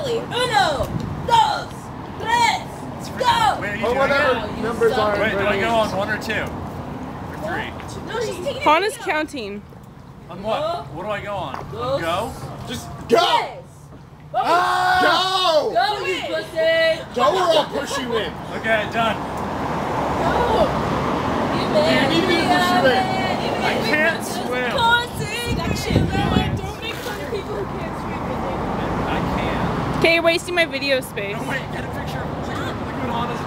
Willie. Uno, dos, tres, go! Wait, or whatever numbers are. Wait, do I go on 1 or 2? Or 3? No, she's taking it. Hana's counting. On what? What do I go on? On go? Just go! Go! Go, you pussy! Go or I'll push you in. Okay, done. Go! You man! You need me to push you in. I can't swim. Don't make fun of people who can't swim. I can't. Okay, you're wasting my video space. No, wait, get a picture. Look at Hana's